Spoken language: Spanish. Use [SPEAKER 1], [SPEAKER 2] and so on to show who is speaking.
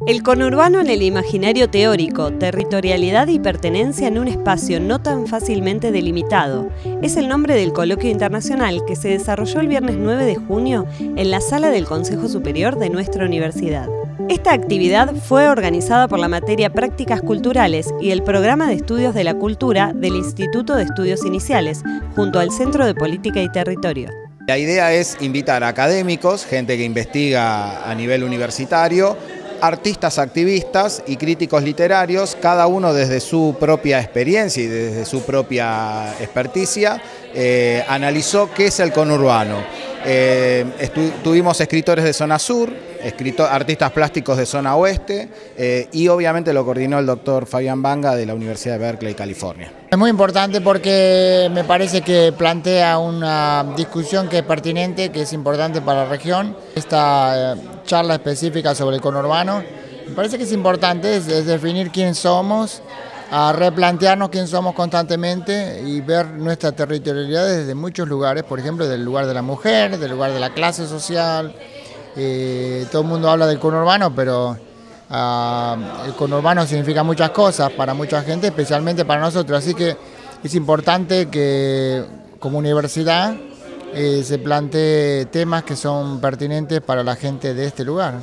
[SPEAKER 1] El conurbano en el imaginario teórico, territorialidad y pertenencia en un espacio no tan fácilmente delimitado, es el nombre del coloquio internacional que se desarrolló el viernes 9 de junio en la sala del Consejo Superior de nuestra universidad. Esta actividad fue organizada por la materia Prácticas Culturales y el Programa de Estudios de la Cultura del Instituto de Estudios Iniciales, junto al Centro de Política y Territorio.
[SPEAKER 2] La idea es invitar a académicos, gente que investiga a nivel universitario, artistas, activistas y críticos literarios, cada uno desde su propia experiencia y desde su propia experticia, analizó qué es el conurbano. Tuvimos escritores de zona sur, artistas plásticos de zona oeste y obviamente lo coordinó el doctor Fabián Banga de la Universidad de Berkeley, California.
[SPEAKER 3] Es muy importante porque me parece que plantea una discusión que es pertinente, que es importante para la región. Esta charla específica sobre el conurbano, me parece que es importante, es definir quién somos, a replantearnos quién somos constantemente y ver nuestra territorialidad desde muchos lugares, por ejemplo, del lugar de la mujer, del lugar de la clase social. Todo el mundo habla del conurbano, pero el conurbano significa muchas cosas para mucha gente, especialmente para nosotros, así que es importante que como universidad se plantee temas que son pertinentes para la gente de este lugar.